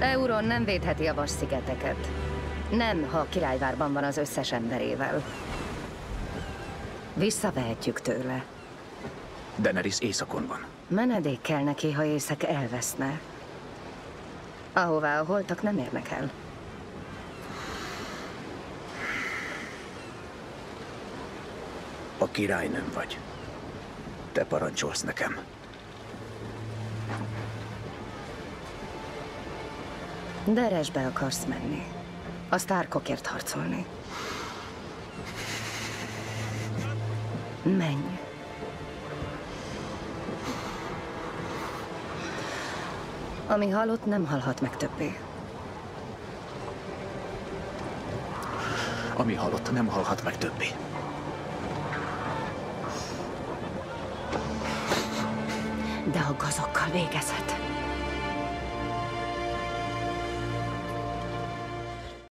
Euron nem védheti a Vas-szigeteket. Nem, ha a királyvárban van az összes emberével. Visszavehetjük tőle. Daenerys északon van. Menedék kell neki, ha észak elveszne. Ahová a holtak nem érnek el. A király nem vagy. Te parancsolsz nekem. Deresbe akarsz menni. A Starkokért harcolni. Menj. Ami halott, nem halhat meg többé. Ami halott, nem halhat meg többé. De a gazokkal végezhet.